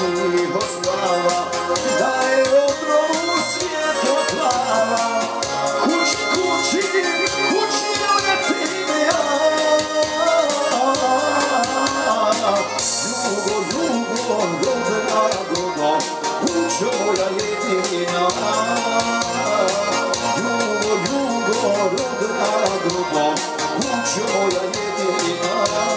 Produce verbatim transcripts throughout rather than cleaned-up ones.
tiho spava, da aerodromu svjetlo plava. Kući, kući, kući letim ja. Jugo, jugo, rodna drugo, kućo moja jedina. Jugo, jugo, rodna drugo, kućo moja jedina.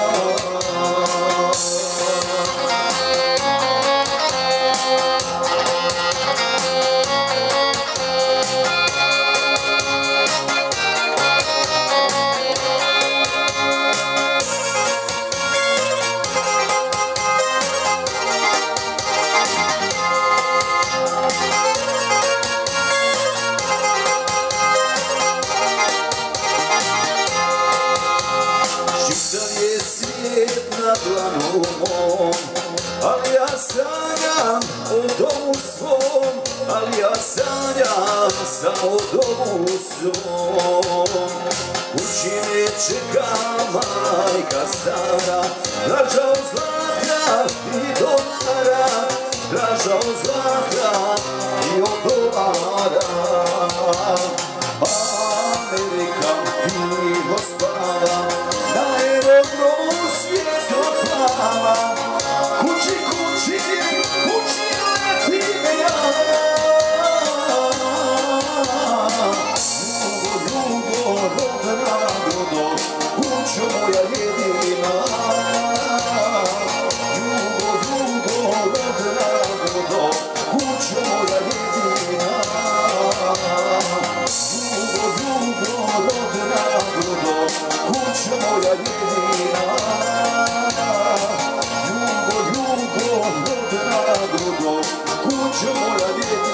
Čitav je svijet na dlanu mom, ali ja sanjam o domu svom, ali ja sanjam samo o domu svom. Kući me čeka majka stara, draža od zlata i dolara, draža od zlata i od dolara. Amerika tiho spava, na aerodromu svjetlo plava. Kući, kući, kući letim ja. Jugo, jugo, rodna drugo, kućo moja jedina. Jugo, jugo, rodna drugo, kućo moja jedina. Jugo, jugo, rodna drugo, kućo moja jedina. Jugo, jugo, rodna drugo, kućo moja jedina.